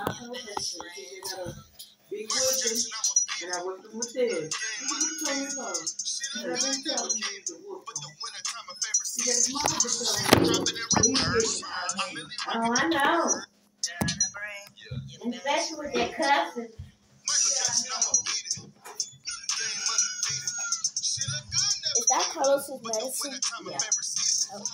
Oh, I know. Especially with that cussing. Is that Carlos's medicine? Yeah. Oh.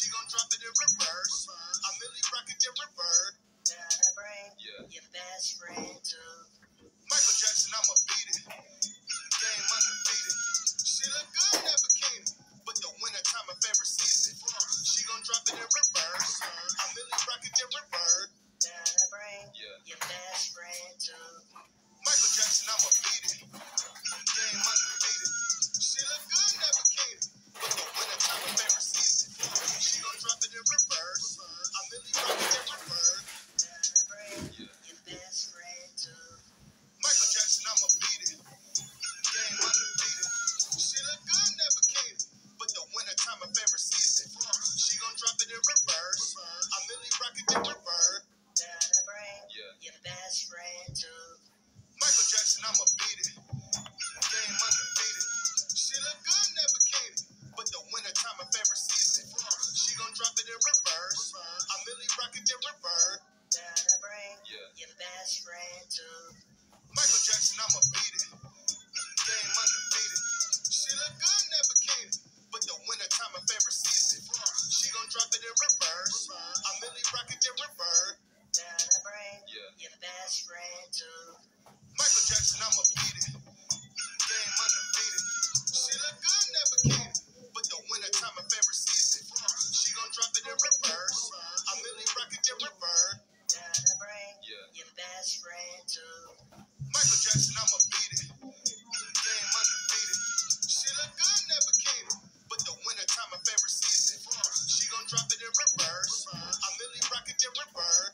Michael Jackson, I'ma beat it. Game undefeated. She look good, never came. But the winter time, my favorite season. She gon' drop it in reverse. I'm really rocking in reverse. Your best friend too. Michael Jackson, I'ma beat it. Game undefeated. She look good, never came. But the winter time, my favorite season. She gon' drop it in reverse. I'm really rocking in reverse. Your best friend too. Michael Jackson, I'ma beat it. Game undefeated. She look good, never came. But the winter time, my favorite season. She gon' drop it in reverse. I'm really rocking in reverse. Your best friend too. Michael Jackson, I'ma beat it. Game undefeated. She look good, never came. But the winter time, my favorite season. She gon' drop it in reverse. I'm really rocking in reverse. Your best friend too. Michael Jackson, I'ma beat it. Game undefeated. She look good, never came. But the winter time, my favorite season. She gon' drop it in reverse. I'm really rocking in reverse. Your best friend too. Michael Jackson, I'ma beat it. Game undefeated. She look good, never came. But the winter time, my favorite season. She gon' drop it in reverse. I'm really rocking in reverse. Your best friend too. Michael Jackson, I'ma beat it. Game undefeated. She look good, never came. But the winter time, my favorite season. She gon' drop it in reverse. I'm really rocking in reverse.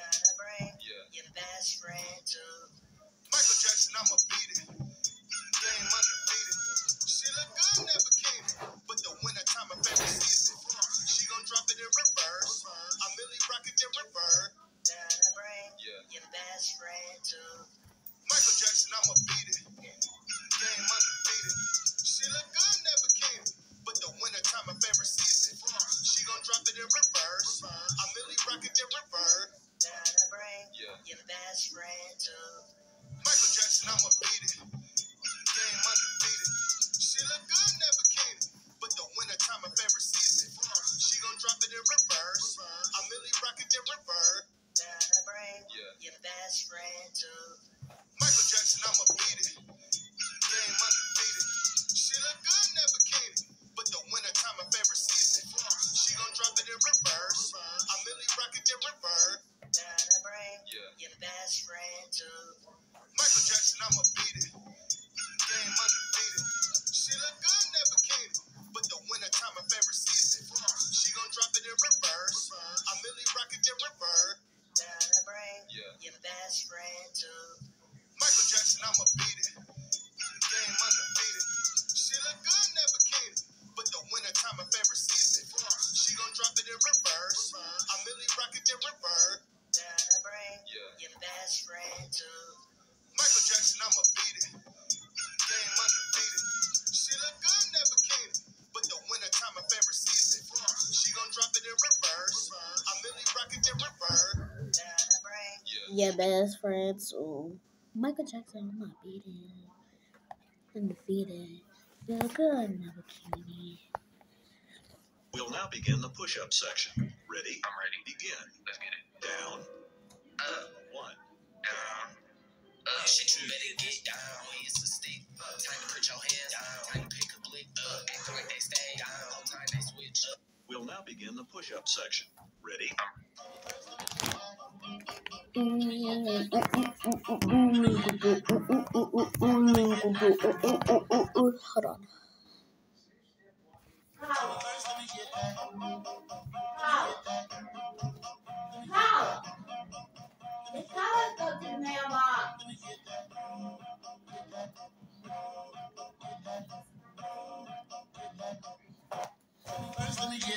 Your best friend too. Michael Jackson, I'ma beat it. Game undefeated. She look good, never came. But the winter time, my favorite season. She gon' drop it in reverse. I'm really rocking in reverse. Your best friend too. Michael Jackson, I'ma beat it. Game undefeated. She look good, never came. But the winter time, my favorite season. She gon' drop it in reverse. I'm really rocking in reverse. Your best friend too. Michael Jackson, I'ma beat it. Game undefeated. She look good, never came. But the winter time, my favorite season. She gon' drop it in reverse. I'm really rocking in reverse. Your best friend too. Michael Jackson, I'ma beat it. Game undefeated. She look good, never came. But the winter time, my favorite season. She gon' drop it in reverse. I'm really rocking in reverse. Your best friend too. Michael Jackson, I'ma beat it. Game undefeated. She look good, never came. But the winter time, my favorite season. She gon' drop it in reverse. I'm really rocking in reverse. Your best friend too. Michael Jackson, I'ma beat it. Game undefeated. She look good, never came. But the winter time, my favorite season. She gon' drop it in reverse. I'm really rocking in reverse. Your best friend too. Michael Jackson, I'ma beat it. Game undefeated. She look good, never came. But the winter time, my favorite season. She gon' drop it in reverse. I'm really rocking in reverse. Your best friend too. Michael Jackson, I'm not beating. Undefeated. Feel good, never came. We'll now begin the push-up section. Ready? I'm ready. Begin. Let's get it. Down. Up, One. down. Up, shit, you better get down. It's a stick. Time to put your hands down. Time to pick a blick up. Acting like they stay down. Whole time they switch up. We'll now begin the push-up section. Ready? Hold on. It's time to go to the mailbox.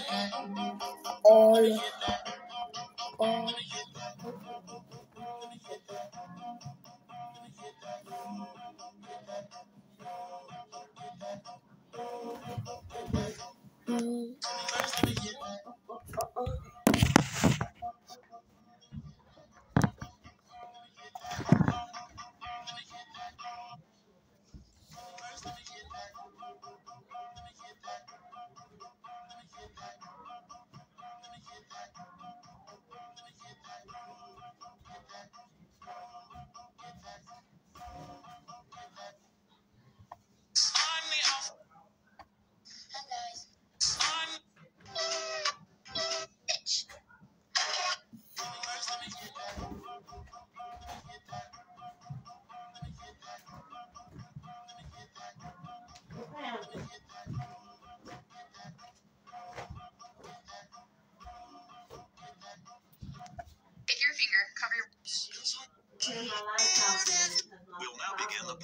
All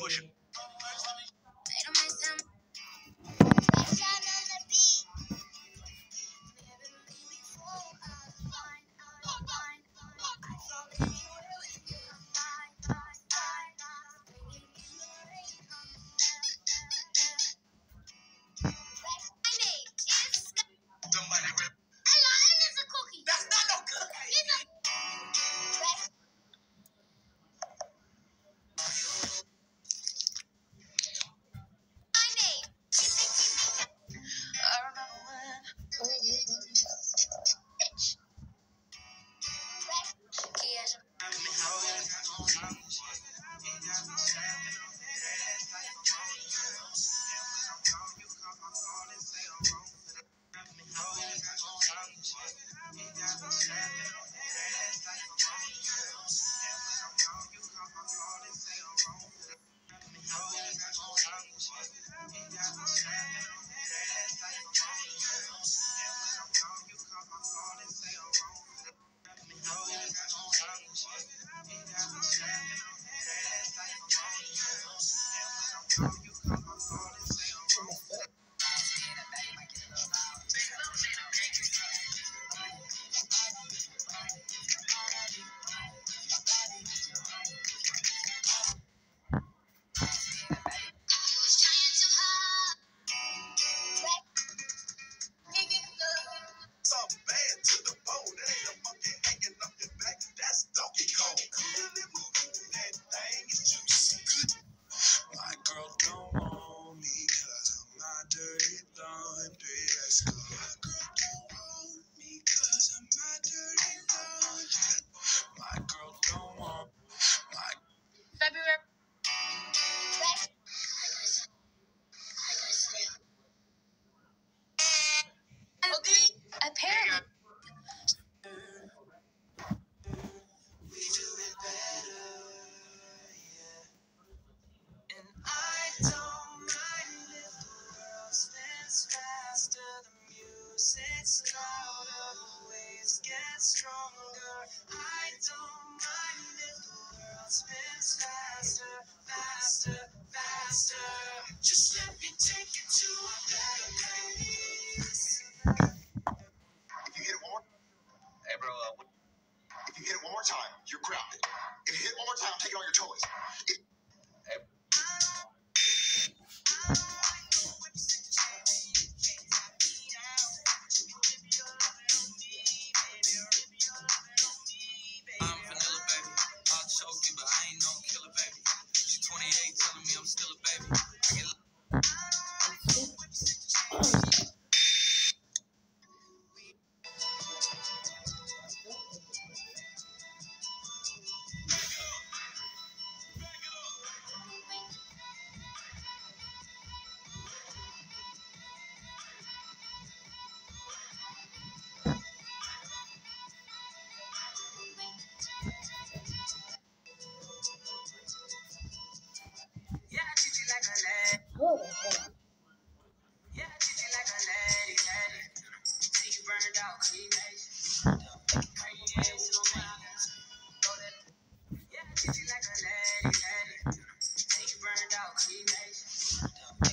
push-up. Something bad to the bone. That ain't a monkey hanging up your back. That's Donkey Kong. Really moving. That thing is juicy. My girl don't want me 'cause of my dirty laundry. Let's go. My girl don't want me 'cause of my dirty laundry. My girl don't want my February. Okay. Apparently. we do it better. Yeah. And I don't mind if the world spins faster. The music's louder, the waves get stronger. I don't mind if the world spins faster, faster, faster. Just let me take you to a better place. If you hit it one more, Hey, bro, if you hit it one more time, you're grounded. If you hit it one more time, I'm taking all your toys. I'm vanilla, baby. I'll choke you, but I ain't no killer, baby. She's 28, telling me I'm still a baby. I get yeah, I treat you like a lady. Yeah, I treat you like a lady, lady. Till you burned out, cremation. Yeah, I treat you like a lady, lady. Till you burned out, cremation.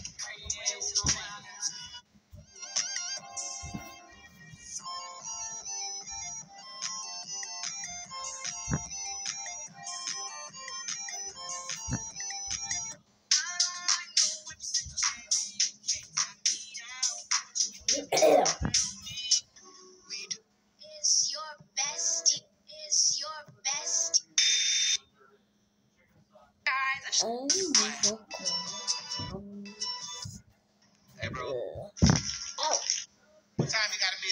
Is your bestie? Is your bestie? Guys, hey, bro. What time you gotta be?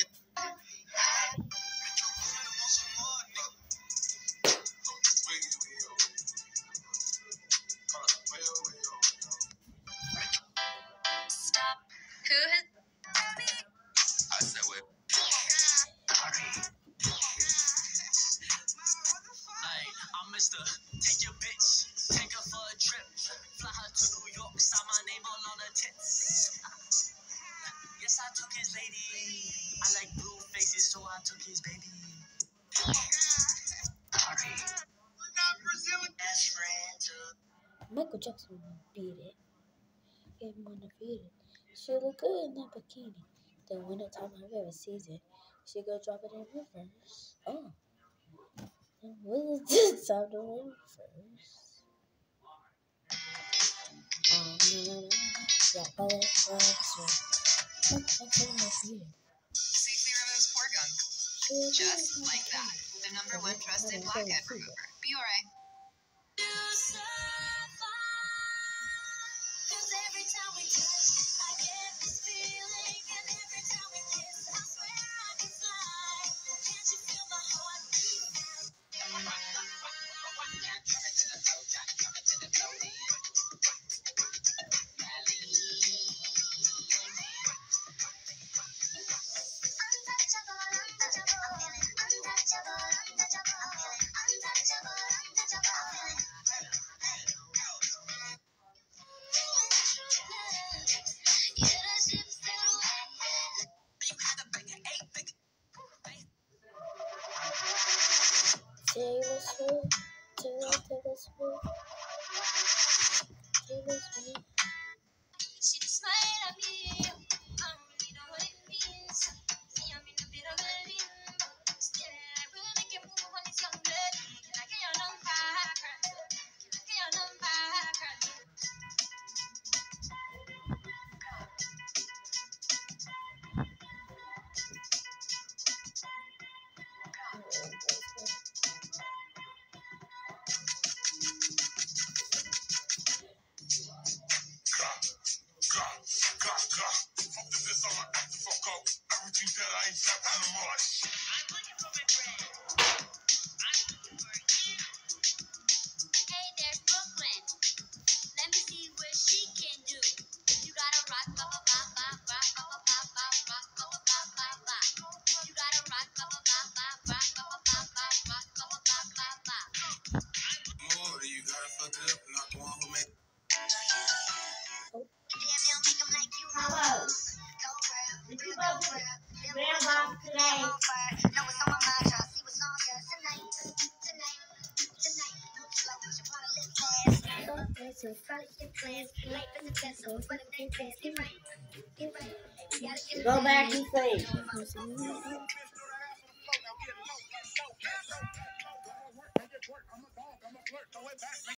stop. Who has? I said, wait. Hey, I'm Mr. Take your bitch, take her for a trip, fly her to New York, sign my name all on her tits. Yes, I took his lady. I like blue faces, so I took his baby. Best friend to Michael Jackson beat it. And undefeated. She look good in that bikini. The winter time of every season. She go drop it in reverse. Oh. And what is this time to win first? Yeah, but it's See Theron's pore gunk. Just like that. The #1 trusted blackhead remover. Biore. Taylor Swift. She just smiled at me. I don't really know what it means. See, I'm in a bit of a limbo. Still, I will make a move on this young blood. Can I get your number? Can I get your number? Everything that I ain't flat on the march. Hey, there's Brooklyn. Let me see what she can do. You gotta rock, ba ba ba ba, rock, ba ba ba ba, rock, ba ba ba ba ba. You gotta rock, ba ba ba ba, rock, ba ba ba ba, rock, ba ba ba ba ba. More, you gotta fuck it up, not the one who made. Damn, they'll make 'em like you. Hello. Did you go to the mailbox today? No, it's on my mind, trying to see what's on there tonight. Move slow, 'cause you wanna live fast. Follow your plans, life is a test, so it's what it takes. Get right. You gotta get Go back and sleep. I'm a dog, I'm a flirt, throw it back,